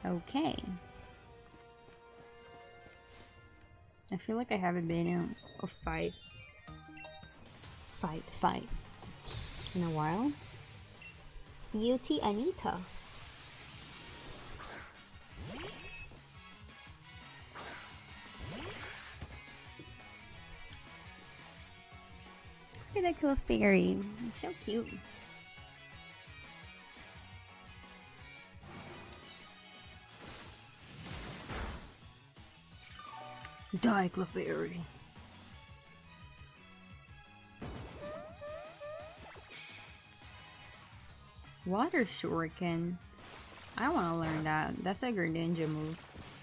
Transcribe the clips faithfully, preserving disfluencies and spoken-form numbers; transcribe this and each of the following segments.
Okay. I feel like I haven't been in a fight, fight, fight in a while. Beauty Anita. Look at that cool fairy. It's so cute. Die, Clefairy. Water Shuriken. I want to learn that. That's a Greninja move.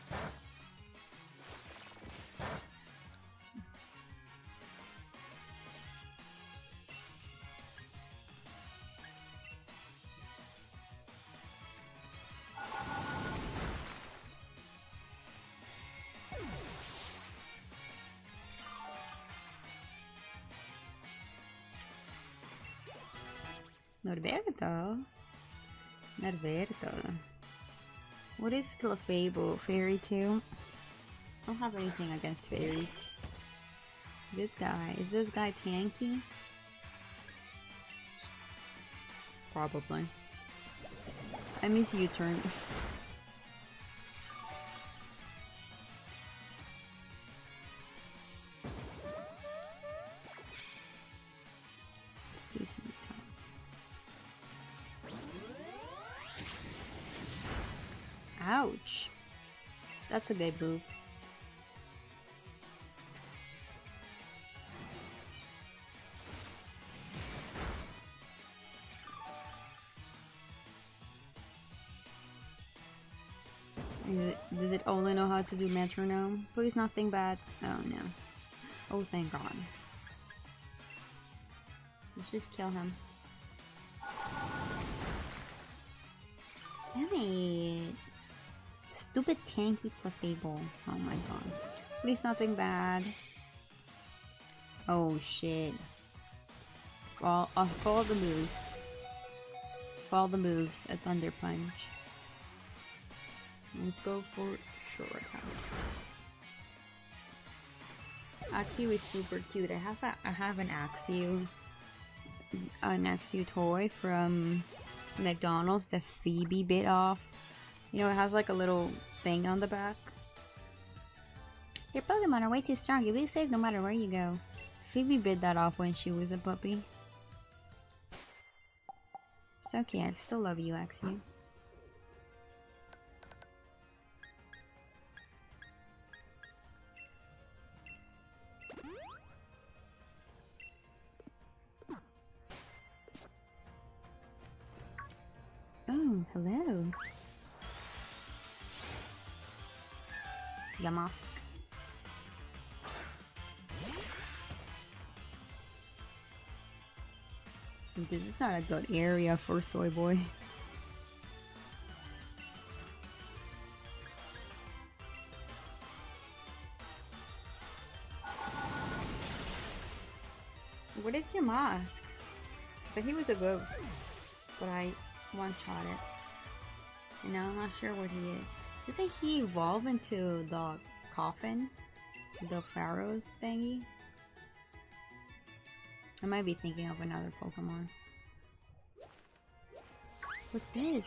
Norberto. Norberto. What is Clefable? Fairy too? I don't have anything against fairies. This guy. Is this guy tanky? Probably. I miss U-turn. Ouch. That's a big move. It, does it only know how to do metronome? Please nothing bad. Oh no. Oh thank god. Let's just kill him. Damn it. Stupid tanky Clefable. Oh my god. Please nothing bad. Oh shit. All, uh, follow the moves. Follow the moves at Thunder Punch. Let's go for short attack. Axew is super cute. I have a, I have an Axew, an Axew toy from McDonald's that Phoebe bit off. You know, it has like a little thing on the back. Your Pokemon are way too strong. You'll be safe no matter where you go. Phoebe bit that off when she was a puppy. It's okay, I still love you, Axew. Oh, hello. Yamask. This is not a good area for Soy Boy. What is Yamask? But he was a ghost, but I one-shot it. And now I'm not sure what he is. Doesn't he evolve into the coffin? The Pharaoh's thingy? I might be thinking of another Pokemon. What's this?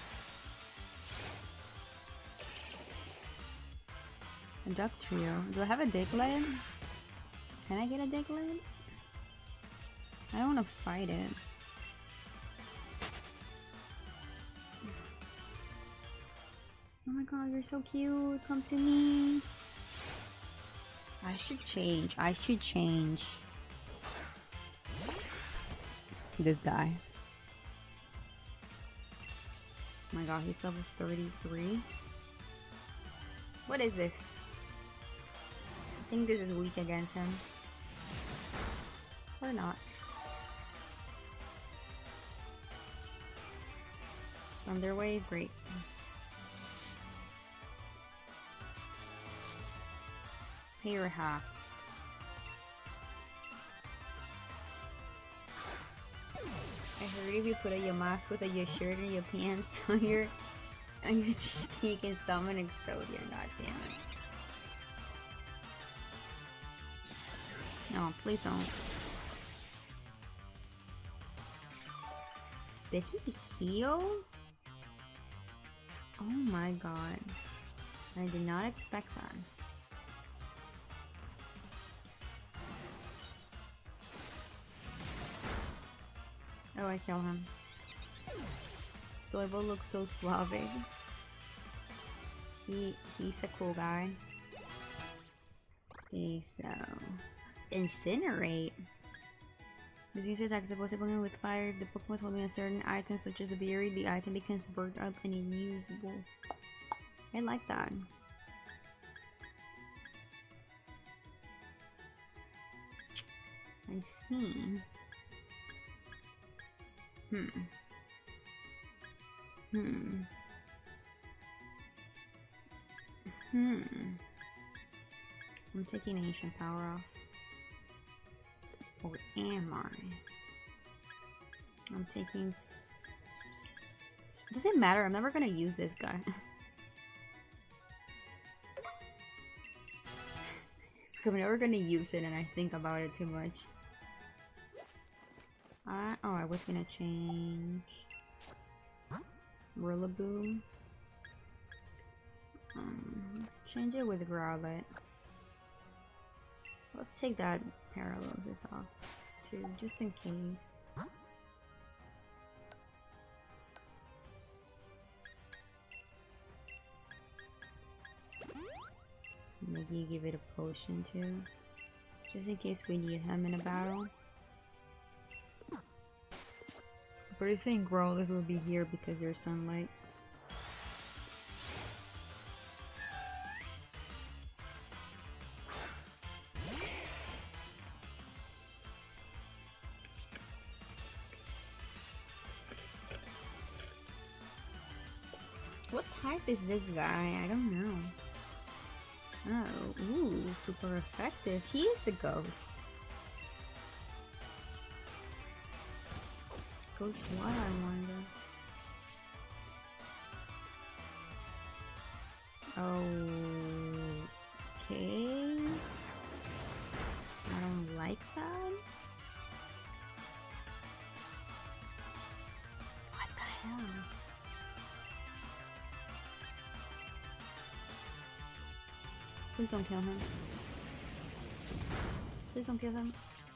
A Duck Trio. Do I have a Diglett? Can I get a Diglett? I don't want to fight it. Oh my god, you're so cute. Come to me. I should change. I should change. This guy. Oh my god, he's level thirty-three. What is this? I think this is weak against him. Or not. Thunder Wave, great. Hair hacks. I heard if you put a your mask with a your shirt and your pants on your And you think you can summon Exodia, goddammit. No, please don't. Did he heal? Oh my god. I did not expect that. Oh, I kill him. Soibo looks so suave. He he's a cool guy. Okay, so Incinerate. This user attack is supposed to Pokemon with fire. The Pokemon is holding a certain item such as a berry. The item becomes burnt up and unusable. I like that. I see. Hmm. Hmm. Hmm. I'm taking ancient power off. Or am I? I'm taking... Does it matter? I'm never gonna use this guy. I'm never gonna use it and I think about it too much. Uh, oh, I was gonna change... Rillaboom. Um, let's change it with Growlithe. Let's take that Paralysis off too, just in case. Maybe give it a potion too, just in case we need him in a battle. But I think Growlithe will be here because there's sunlight. What type is this guy? I don't know. Oh, ooh, super effective. He is a ghost. Ghost what, I wonder? Okay. I don't like that. What the hell? Please don't kill him. Please don't kill him.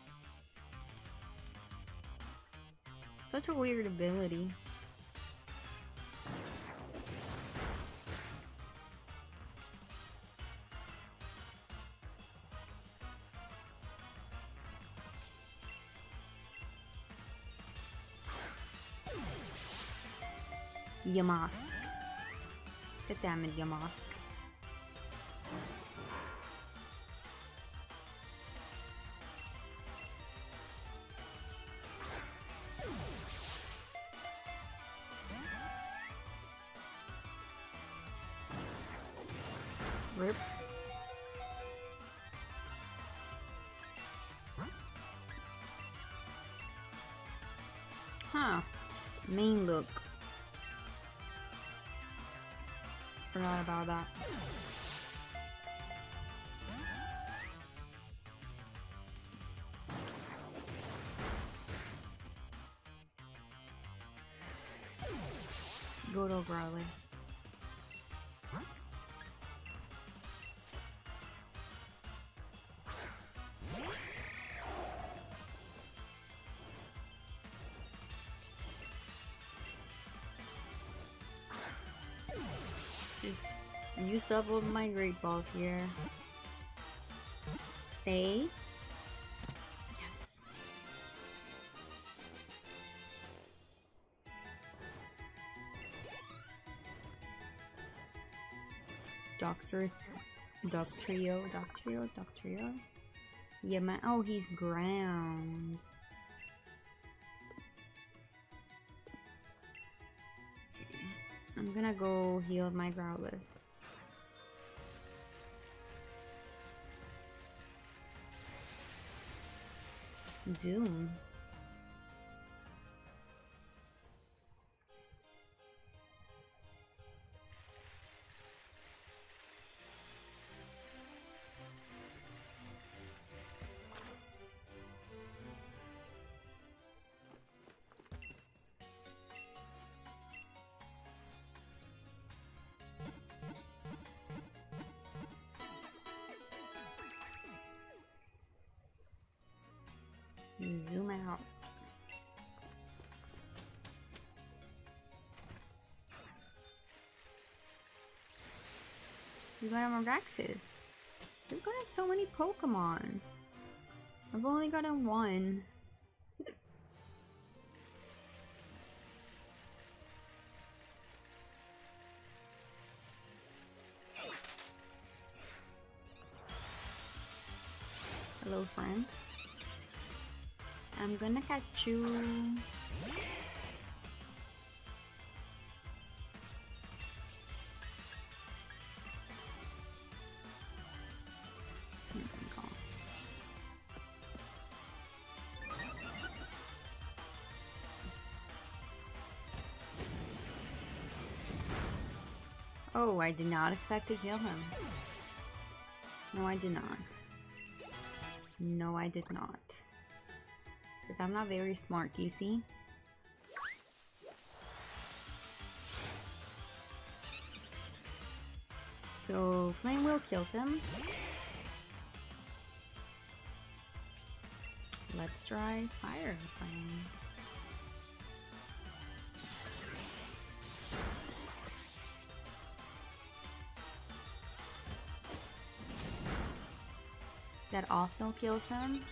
Such a weird ability. Yamask. God damn it, Yamask. Rip. Huh. Mean look. Forgot about that. Good old Growlithe. Just used up all my great balls here. Stay. Yes. Doctors. Doctrio. Doctrio. Doctrio. Yeah, man. Oh, he's ground. I'm gonna go heal my Growlithe. Zoom. Zoom out. You got a Maractus. We've got so many Pokemon. I've only gotten one. Hello, friend. I'm gonna catch you. Oh, I did not expect to kill him. No, I did not. No, I did not. Because I'm not very smart, you see? So, Flame Wheel killed him. Let's try Fire Flame. That also kills him.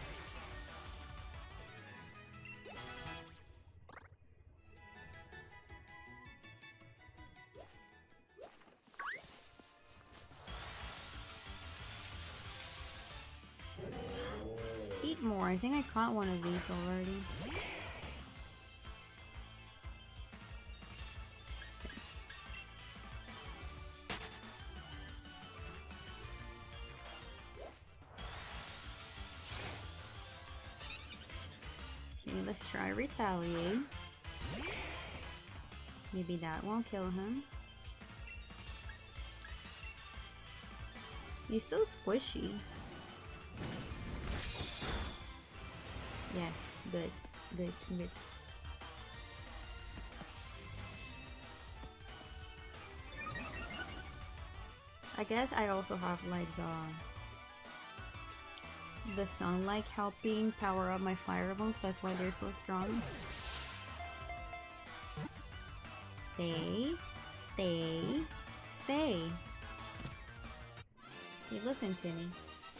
Eat more. I think I caught one of these already. Let's try Retaliate. Maybe that won't kill him. He's so squishy. Yes, good, good, good. I guess I also have like the the sunlight helping power up my fire moves, that's why they're so strong. Stay, stay, stay. Hey, listen to me.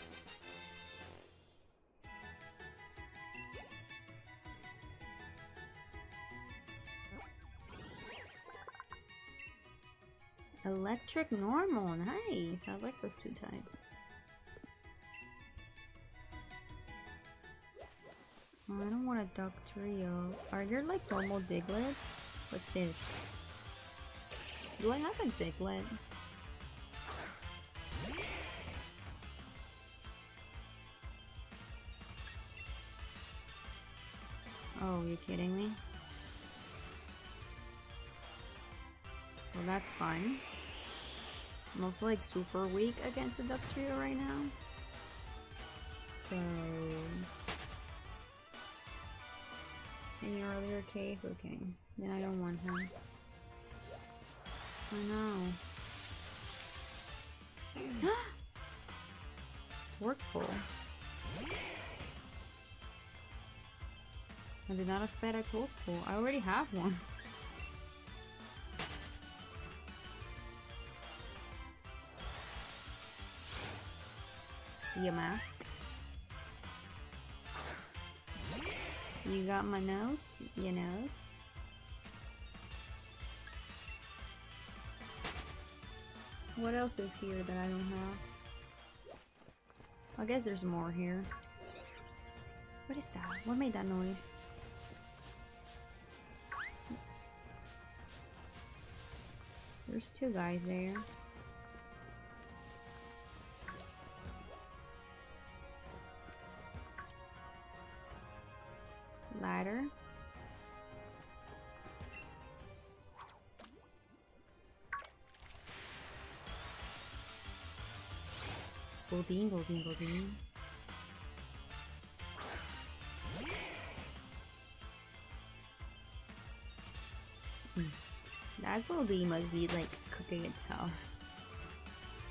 Electric normal, nice. I like those two types. I don't want a Duck Trio. Are there like normal Diglets? What's this? Do I have a Diglett? Oh, you kidding me? Well, that's fine. I'm also like super weak against the Duck Trio right now. So... in the earlier cave? Okay. Then I don't want him. I know. Torkoal. I did not expect a Torkoal. I already have one. Yamask. You got my nose, you know. What else is here that I don't have? I guess there's more here. What is that? What made that noise? There's two guys there. Ladder. Goldeen, Goldeen, Goldeen. Hmm. That Goldeen must be like cooking itself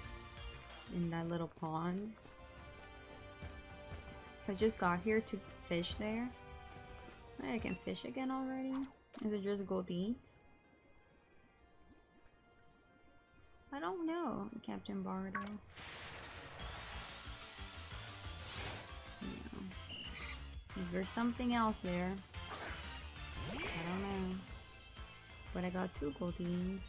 in that little pond. So I just got here to fish there? Maybe I can fish again already? Is it just Goldines? I don't know, Captain Bardo. No. Is there something else there? I don't know. But I got two Goldines.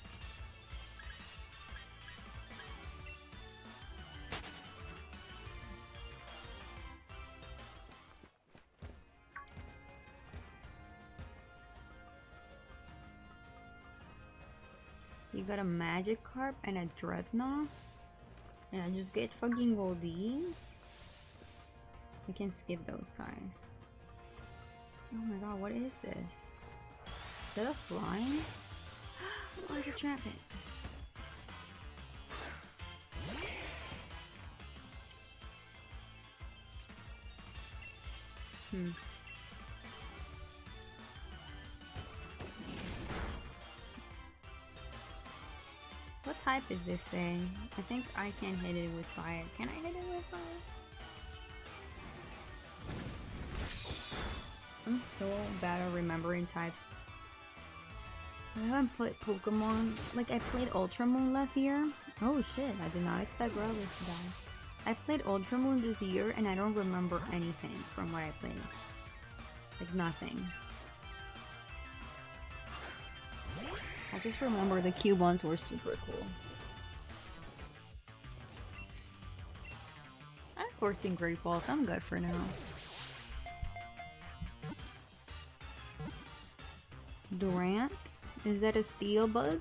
You got a Magikarp and a Dreadnought? And I just get fucking Goldines? I can skip those guys. Oh my god, what is this? Is that a slime? Oh, it's a Trampet. Hmm. What type is this thing? I think I can hit it with fire. Can I hit it with fire? I'm so bad at remembering types. I haven't played Pokemon. Like, I played Ultra Moon last year. Oh shit, I did not expect Growlithe to die. I played Ultra Moon this year and I don't remember anything from what I played. Like, nothing. I just remember the cube ones were super cool. I have fourteen Great Balls, I'm good for now. Durant? Is that a steel bug?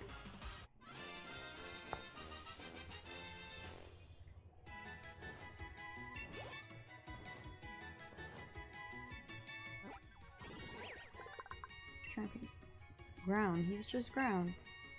Ground, he's just ground.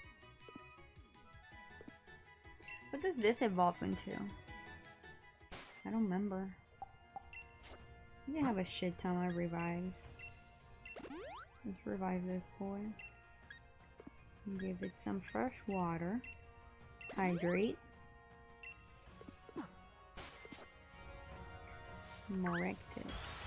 What does this evolve into? I don't remember. I think I have a shit ton of revives. Let's revive this boy. Give it some fresh water. Hydrate. Morectus.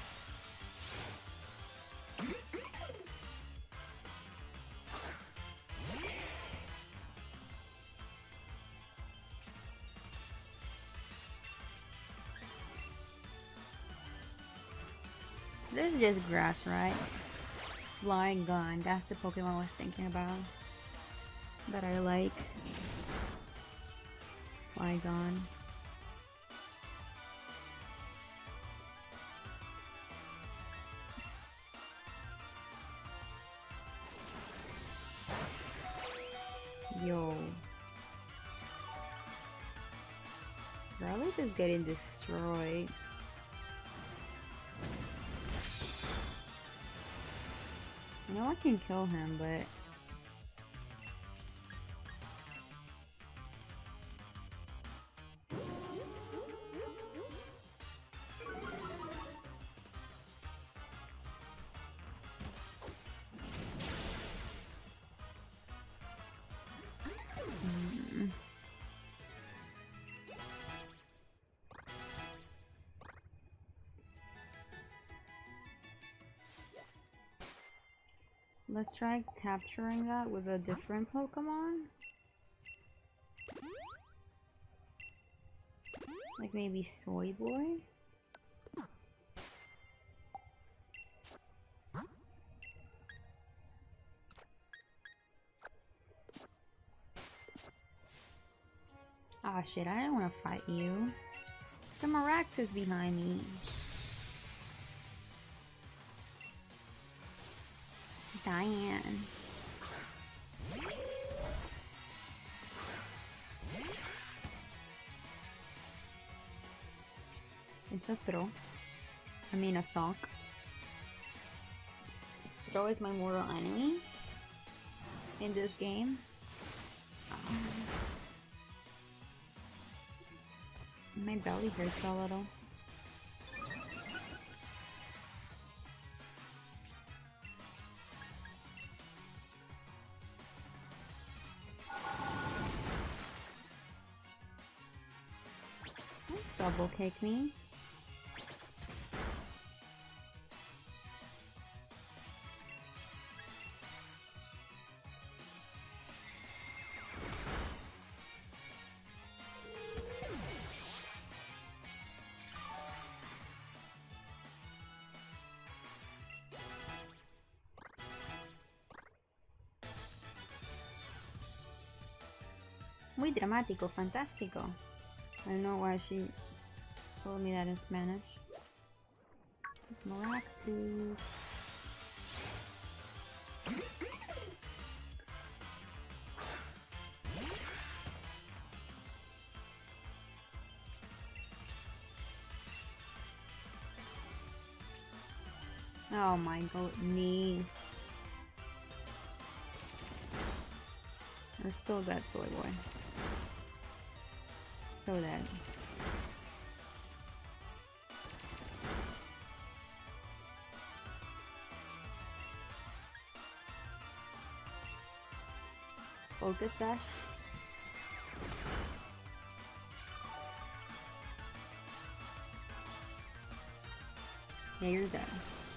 This is just grass, right? Flygon, that's the Pokemon I was thinking about. That I like. Flygon. Yo. Growlithe is getting destroyed. I know I can kill him, but... Mm. Let's try capturing that with a different Pokemon. Like maybe Soy Boy? Ah shit, I don't want to fight you. There's a Maractus behind me. Diane. It's a throw. I mean a sock. Throw is my mortal enemy in this game. Um, my belly hurts a little. Double kick me. Muy dramático, fantástico. I don't know why she told me that in Spanish. Maractus. Oh my goodness. You're so dead, soy boy. So dead. Focus sash. Yeah, you're dead.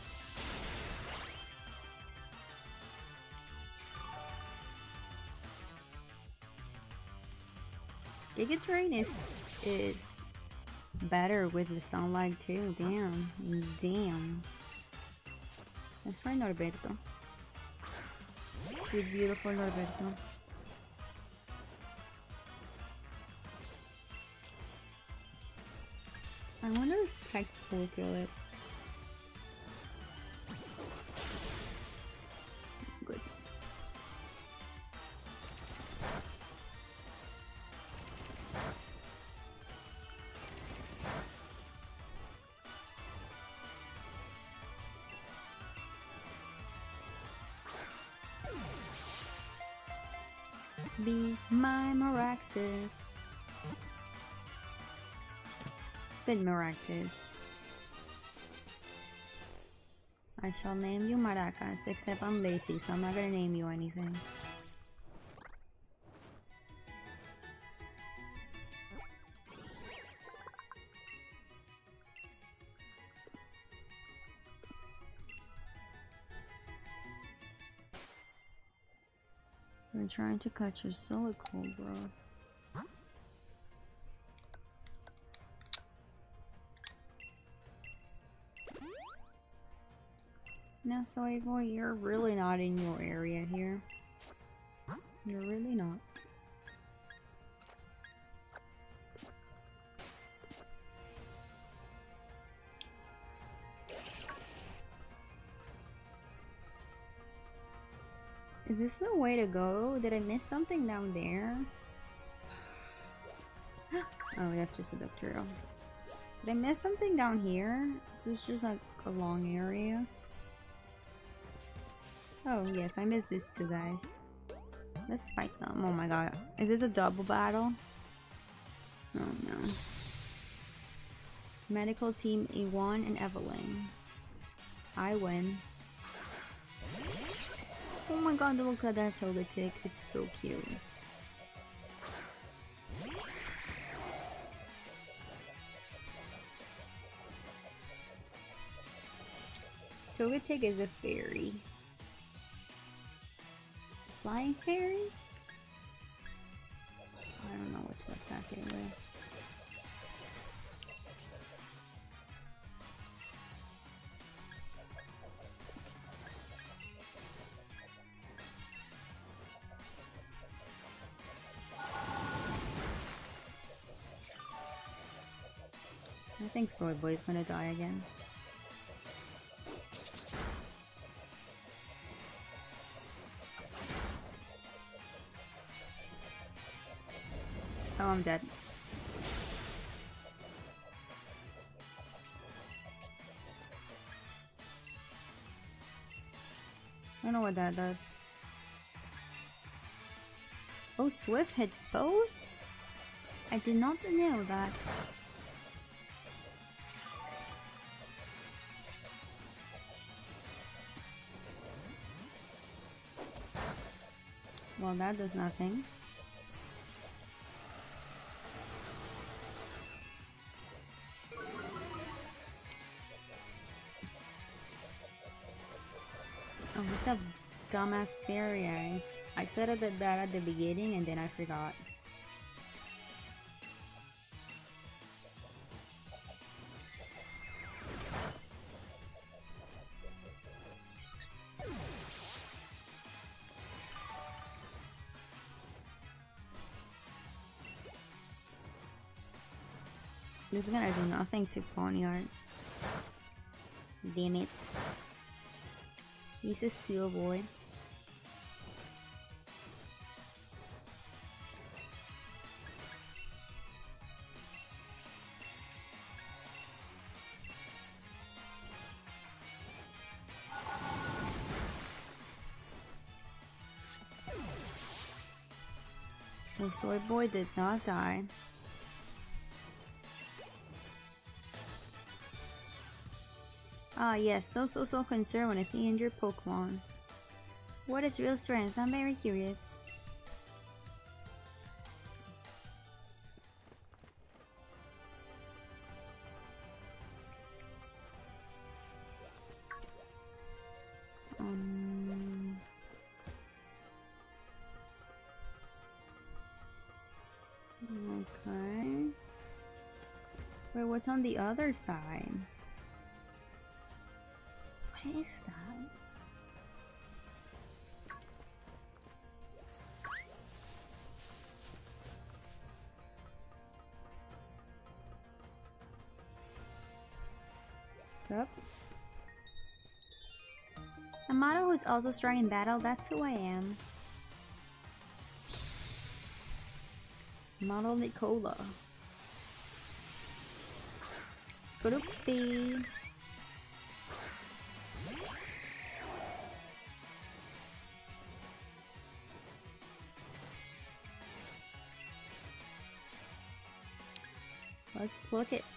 Giga Drain is is better with the sunlight too. Damn, damn. Let's try Norberto. Sweet, beautiful Norberto. I wonder if Peck will kill it. Good. Be my Maractus. Good Maractus. I shall name you Maracas, except I'm lazy, so I'm not gonna name you anything. I'm trying to catch a Silicone, bro. Now, Soy Boy, you're really not in your area here. You're really not. Is this the way to go? Did I miss something down there? Oh, that's just a Dugtrio. Did I miss something down here? This is just like a long area. Oh yes, I missed this too, guys. Let's fight them. Oh my god. Is this a double battle? Oh no. Medical team Ewan and Evelyn. I win. Oh my god, look at that Togetic. It's so cute. Togetic is a fairy. Flying fairy? I don't know what to attack it with. I think Soy Boy's gonna die again. Oh, I'm dead. I don't know what that does. Oh, Swift hits both? I did not know that. Well, that does nothing. Oh, he's a dumbass fairy. I, I said it that at the beginning and then I forgot. This is gonna do nothing to Ponyard. Damn it. He's a steel boy. The soy boy did not die. Ah yes, so so so concerned when I see injured Pokemon. What is real strength? I'm very curious. Um, okay. Wait, what's on the other side? What is that? Sup? A model who's also strong in battle, that's who I am. Model Nicola. Go to B. Let's pluck it.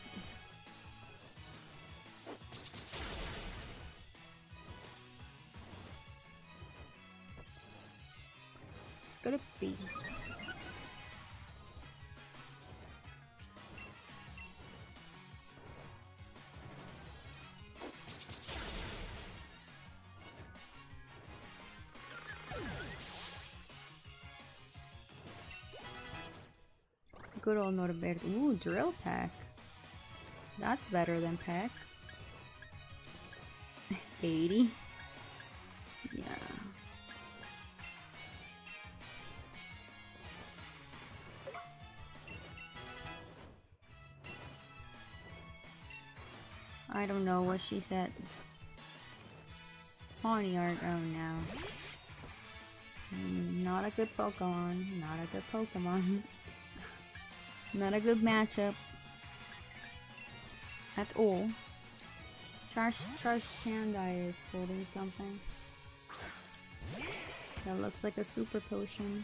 Let's go to B. Good old Norberto. Ooh, Drill Peck. That's better than Peck. eighty. Yeah. I don't know what she said. Ponyard, oh no. Not a good Pokemon. Not a good Pokemon. Not a good matchup. At all. Charge, Charge Panda is holding something. That looks like a super potion.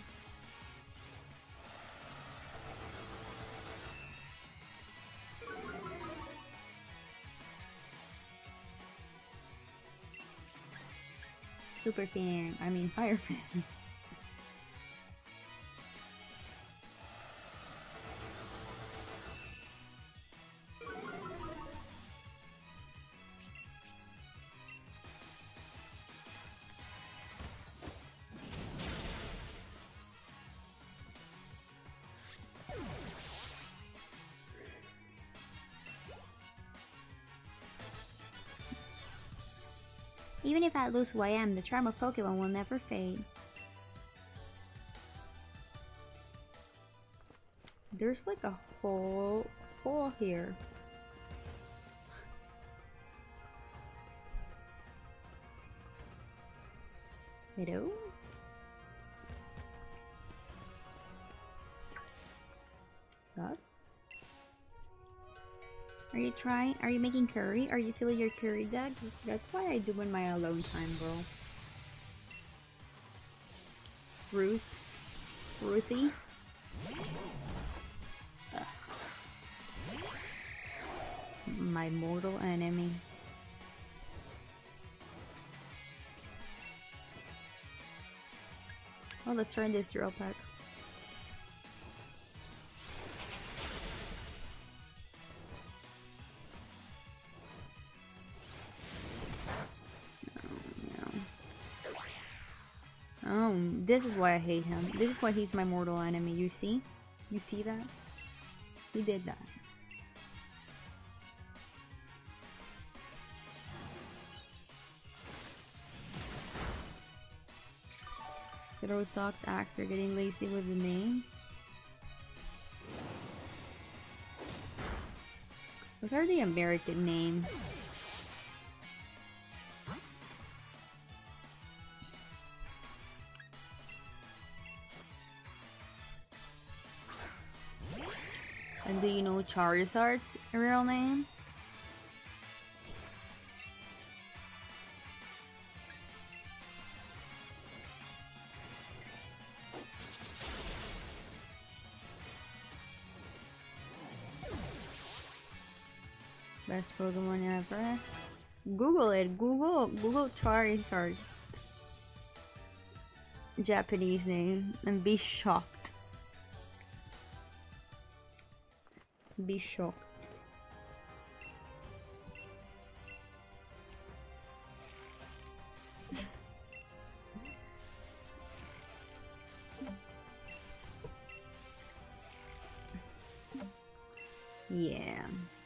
Super fan. I mean fire fan. Even if I lose who I am, the charm of Pokemon will never fade. There's like a whole hole here. Hello? What's up? Are you trying? Are you making curry? Are you feeling your curry, Doug? That's why I do in my alone time, bro. Ruth. Ruthie. Ugh. My mortal enemy. Oh, let's try this drill pack. Oh, this is why I hate him. This is why he's my mortal enemy. You see? You see that? He did that. Throw socks, axe, are getting lazy with the names. Those are the American names. And do you know Charizard's real name? Best Pokemon ever. Google it. Google Google Charizard's Japanese name and be shocked. Be shocked. Yeah.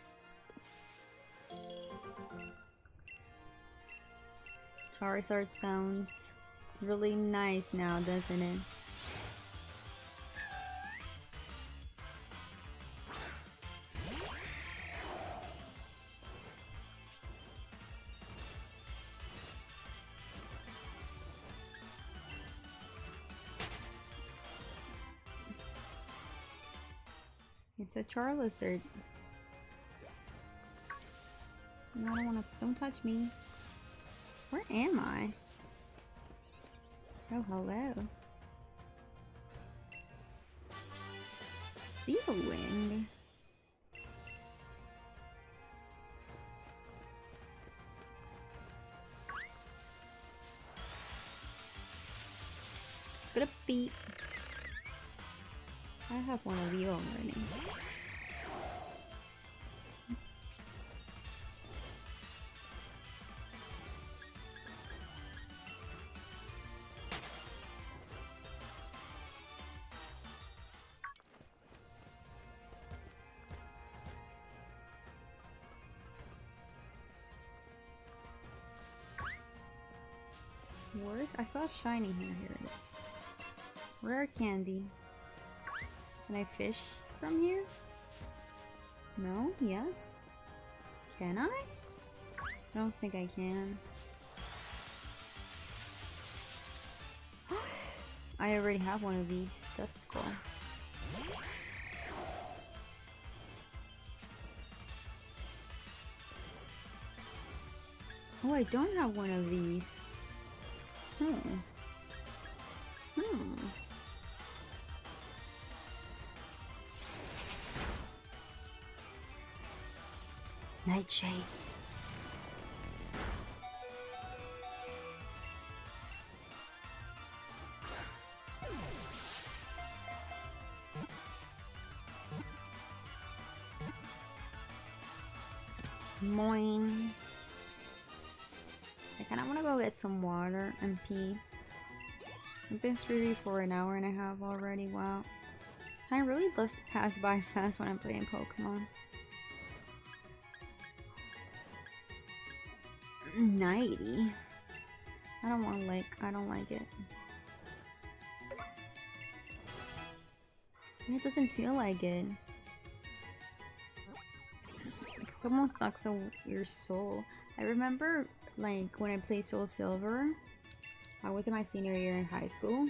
Charizard sounds really nice now, doesn't it? It's a Charizard. No, I don't wanna. Don't touch me. Where am I? Oh, hello. Steel Wind. Spit a beat. I have one of you already. Where's I saw shiny here here. Rare candy. Can I fish from here? No? Yes? Can I? I don't think I can. I already have one of these. That's cool. Oh, I don't have one of these. Hmm. Hmm. Nightshade. Moin. I kinda wanna go get some water and pee. I've been streaming for an hour and a half already. Wow. Time really does pass by fast when I'm playing Pokemon. ninety. I don't want like I don't like it. It doesn't feel like it. Pokemon sucks on your soul. I remember like when I played Soul Silver, I was in my senior year in high school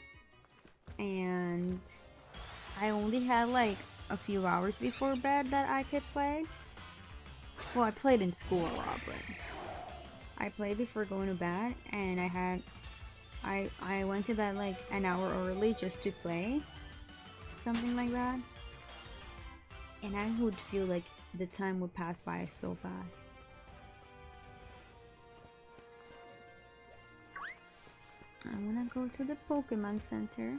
and I only had like a few hours before bed that I could play. Well, I played in school a lot, but I played before going to bed, and I had I I went to bed like an hour early just to play, something like that, and I would feel like the time would pass by so fast. I wanna go to the Pokemon Center.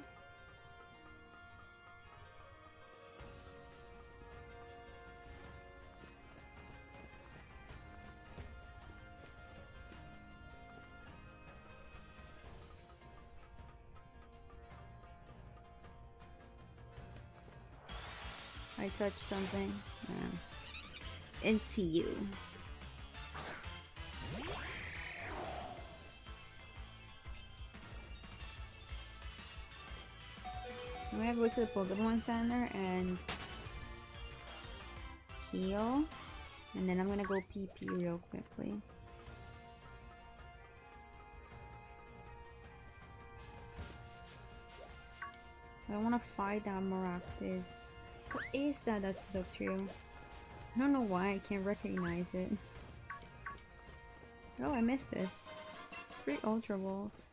I touched something. Uh, it's you. I'm gonna go to the Pokemon Center and heal And then I'm gonna go pee pee real quickly. I don't want to fight that Maractus. What is that? That's the trio. I don't know why I can't recognize it. Oh, I missed this. Three Ultra Balls.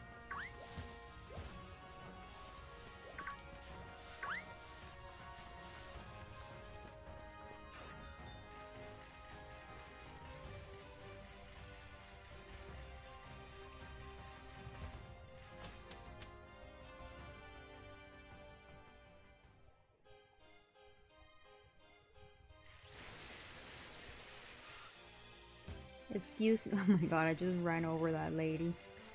Excuse me. Oh my god, I just ran over that lady.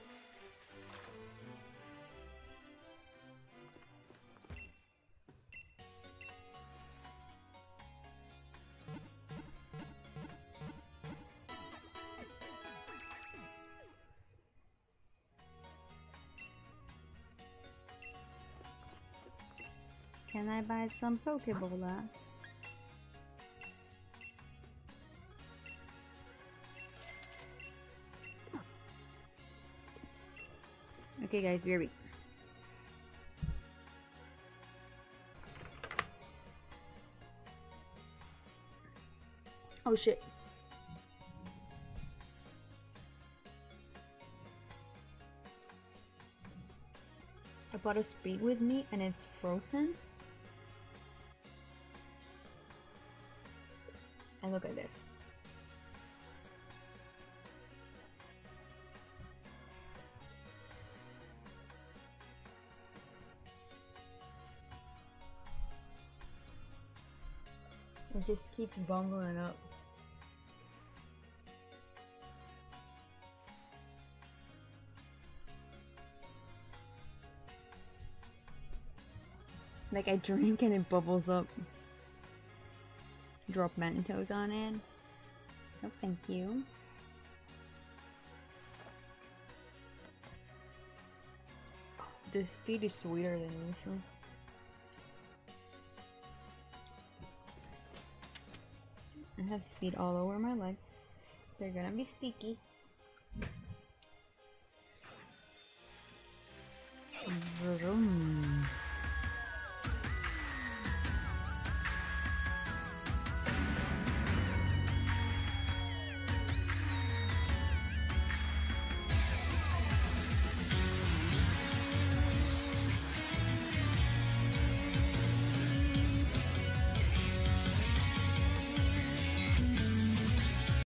Can I buy some Pokeballs? Okay guys, B R B. Oh shit. I bought a speed with me and it's frozen. And look at this. It just keeps bumbling up. Like I drink and it bubbles up. Drop Mentos on it. Oh, thank you. This speed is sweeter than usual. I have speed all over my life. They're gonna be sticky. Vroom.